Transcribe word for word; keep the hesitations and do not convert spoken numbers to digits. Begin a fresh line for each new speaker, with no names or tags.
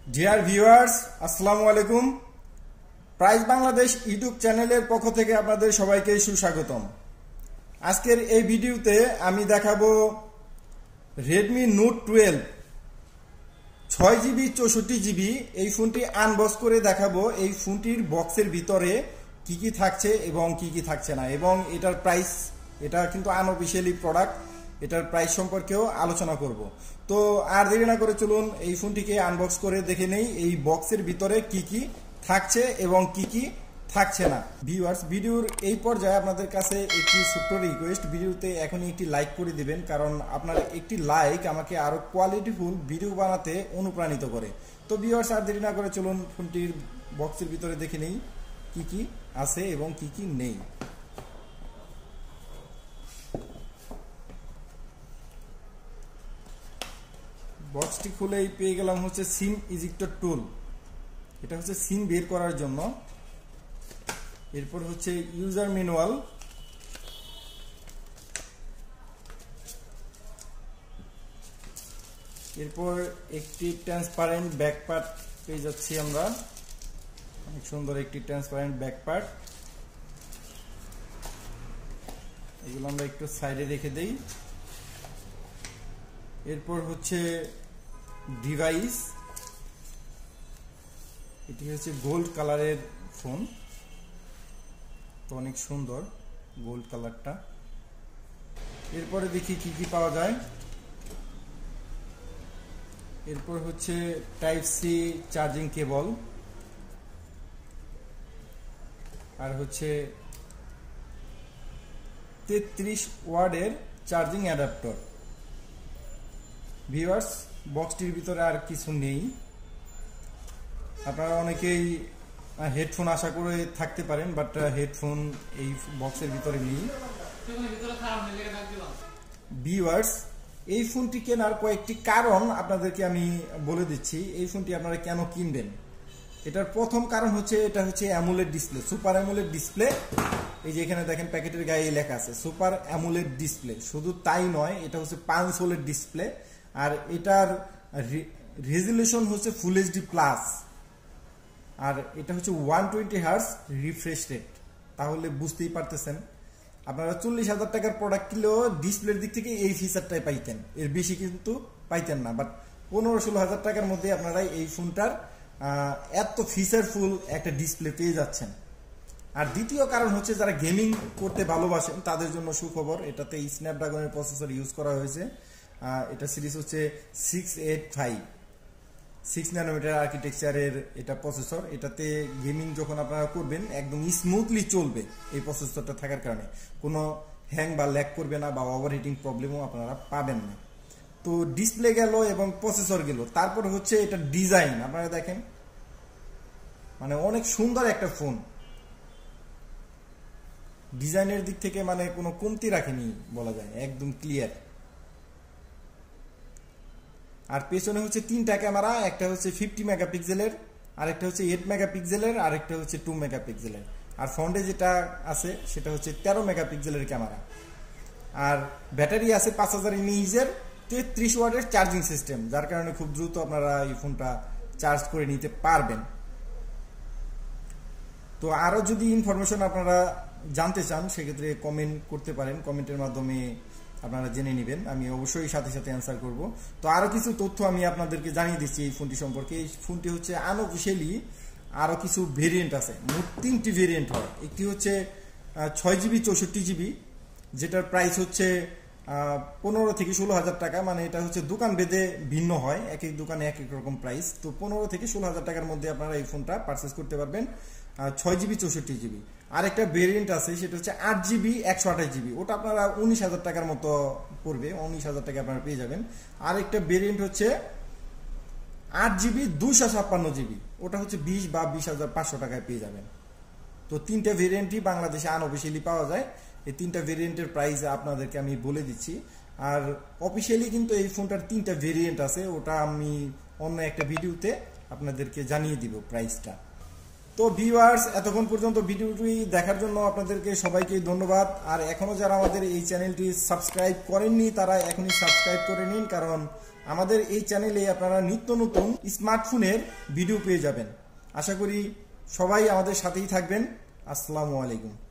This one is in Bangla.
ডিয়ার ভিউয়ার্স, আসসালামু আলাইকুম। প্রাইস বাংলাদেশ ইউটিউব চ্যানেলের পক্ষ থেকে আপনাদের সবাইকে সুস্বাগতম। আজকের এই ভিডিওতে আমি দেখাবো রেডমি নোট টুয়েলভ ছয় জিবি চৌষট্টি জিবি এই ফোনটি আনবক্স করে দেখাবো। এই ফোনটির বক্সের ভিতরে কি কি থাকছে এবং কি কি থাকছে না, এবং এটার প্রাইস, এটা কিন্তু আনঅফিশিয়ালি প্রোডাক্ট, এটার প্রাইস সম্পর্কেও আলোচনা করব। তো আর দেরি না করে চলুন এই ফোনটিকে আনবক্স করে দেখে নেই এই বক্সের ভিতরে কি কি থাকছে এবং কি কি থাকছে না। ভিউয়ার্স, ভিডিওর এই পর্যায়ে আপনাদের কাছে একটি ছোট্ট রিকোয়েস্ট, ভিডিওতে এখনই একটি লাইক করে দিবেন, কারণ আপনার একটি লাইক আমাকে আরো কোয়ালিটিফুল ভিডিও বানাতে অনুপ্রাণিত করে। তো ভিউয়ার্স, আর দেরি না করে চলুন ফোনটির বক্সের ভিতরে দেখে নেই কি কি আছে এবং কি কি নেই। বক্সটি খুলেই পেয়ে গেলাম হচ্ছে সিম ইজেক্টর টুল, এটা হচ্ছে সিম বের করার জন্য। এরপর হচ্ছে ইউজার ম্যানুয়াল, এরপর একটি ট্রান্সপারেন্ট ব্যাক পার্ট পেয়ে যাচ্ছি আমরা, অনেক সুন্দর একটি ট্রান্সপারেন্ট ব্যাক পার্ট। এগুলো আমরা একটু সাইডে রেখে দেই। এরপর হচ্ছে ডিভাইস, এটি হচ্ছে গোল্ড কালারের ফোন, তো অনেক সুন্দর গোল্ড কালারটা। এরপরে দেখি কি কি পাওয়া যায়। এরপর হচ্ছে টাইপ সি চার্জিং কেবল, আর হচ্ছে তেত্রিশ ওয়াটের চার্জিং অ্যাডাপ্টার। ভিউয়ার্স, বক্সটির ভিতরে আর কিছু নেই। আপনারা অনেকেই হেডফোন আশা করে থাকতে পারেন, বাট হেডফোন এই বক্সের ভিতরে নেই। ভিউয়ার্স, এই ফোনটি কেনার কয়েকটি কারণ আপনাদেরকে আমি বলে দিচ্ছি। এই ফোনটি আপনারা কেন কিনবেন, এটার প্রথম কারণ হচ্ছে এটা হচ্ছে AMOLED display, super AMOLED display. এই যে এখানে দেখেন প্যাকেটের গায়ে লেখা আছে সুপার অ্যামোলেড ডিসপ্লে। শুধু তাই নয়, এটা হচ্ছে পাঁচ হোলের ডিসপ্লে, আর এটার রেজুলেশন হচ্ছে ফুল এইচডি প্লাস, আর এটা হচ্ছে one twenty hertz refresh rate. তাহলে বুঝতেই পারতেছেন, আপনারা চল্লিশ হাজার টাকার প্রোডাক্ট কিনলেও ডিসপ্লের দিক থেকে এই ফিচারটাই পাইতেন, এর বেশি কিন্তু পাইতেন না। বাট পনেরো ষোলো হাজার টাকার মধ্যে আপনারা এই ফোনটার এত ফিচারফুল একটা ডিসপ্লে পেয়ে যাচ্ছেন। আর দ্বিতীয় কারণ হচ্ছে যারা গেমিং করতে ভালোবাসেন তাদের জন্য সুখবর, এটাতে স্ন্যাপড্রাগনের প্রসেসর ইউজ করা হয়েছে। এটা সিরিজ হচ্ছে six eight five six nanometer আর্কিটেকচারের এটা প্রসেসর। এটাতে গেমিং যখন আপনারা করবেন একদম স্মুথলি চলবে এই প্রসেসরটা থাকার কারণে, কোনো হ্যাং বা ল্যাগ করবে না বা ওভারহিটিং প্রবলেমও আপনারা পাবেন না। তো ডিসপ্লে গেল এবং প্রসেসর গেল, তারপর হচ্ছে এটা ডিজাইন। আপনারা দেখেন, মানে অনেক সুন্দর একটা ফোন, ডিজাইনের দিক থেকে মানে কোনো কমতি রাখেনি বলা যায়, একদম ক্লিয়ার। আর পেছনে হচ্ছে তিনটা ক্যামেরা, একটা হচ্ছে ফিফটি মেগাপিক্সেলের, আরেকটা হচ্ছে এইট মেগাপিক্সেলের, আরেকটা হচ্ছে টু মেগাপিক্সেলের। আর ফ্রন্টে যেটা আছে সেটা হচ্ছে তেরো মেগাপিক্সেলের ক্যামেরা। আর ব্যাটারি আছে পাঁচ হাজার এমএএইচের তেত্রিশ ওয়াটের চার্জিং সিস্টেম, যার কারণে খুব দ্রুত আপনারা এই ফোনটা চার্জ করে নিতে পারবেন। তো আরো যদি ইনফরমেশন আপনারা জানতে চান সেক্ষেত্রে কমেন্ট করতে পারেন, কমেন্টের মাধ্যমে আপনারা জেনে নেবেন, আমি অবশ্যই সাথে সাথে অ্যান্সার করব। তো আরো কিছু তথ্য আমি আপনাদেরকে জানিয়ে দিচ্ছি এই ফোনটি সম্পর্কে। এই ফোনটি হচ্ছে আনঅফিশিয়ালি আরো কিছু ভেরিয়েন্ট আছে, মোট তিনটি ভেরিয়েন্ট হয়। একটি হচ্ছে ছয় জিবি চৌষট্টি জিবি, যেটার প্রাইস হচ্ছে পনেরো থেকে ষোলো হাজার টাকা, মানে এটা হচ্ছে দোকান ভেদে ভিন্ন হয়, এক এক দোকানে এক এক রকম প্রাইস। তো পনেরো থেকে ষোলো হাজার টাকার মধ্যে আপনারা এই ফোনটা পারচেস করতে পারবেন, ছয় জিবি চৌষট্টি জিবি। আর একটা ভেরিয়েন্ট আছে সেটা হচ্ছে আট জিবি একশো আঠাশ জিবি, ওটা আপনারা উনিশ হাজার টাকার মতো পড়বে, উনিশ হাজার টাকা আপনারা পেয়ে যাবেন। আর একটা ভেরিয়েন্ট হচ্ছে আট জিবি দুইশো ছাপ্পান্ন জিবি, ওটা হচ্ছে বিশ বা বিশ হাজার পাঁচশো টাকায় পেয়ে যাবেন। তো তিনটা ভেরিয়েন্টই বাংলাদেশে আনঅফিশিয়ালি পাওয়া যায়। এই তিনটা ভেরিয়েন্টের প্রাইস আপনাদেরকে আমি বলে দিচ্ছি। আর অফিসিয়ালি কিন্তু এই ফোনটার তিনটা ভেরিয়েন্ট আছে, ওটা আমি অন্য একটা ভিডিওতে আপনাদেরকে জানিয়ে দিব প্রাইসটা। তো ভিউয়ার্স, এতক্ষণ পর্যন্ত ভিডিওটি দেখার জন্য আপনাদেরকে সবাইকে ধন্যবাদ। আর এখনো যারা আমাদের এই চ্যানেলটি সাবস্ক্রাইব করেননি তারা এখনই সাবস্ক্রাইব করে নিন, কারণ আমাদের এই চ্যানেলে আপনারা নিত্য নতুন স্মার্টফোনের ভিডিও পেয়ে যাবেন। আশা করি সবাই আমাদের সাথেই থাকবেন। আসসালামু আলাইকুম।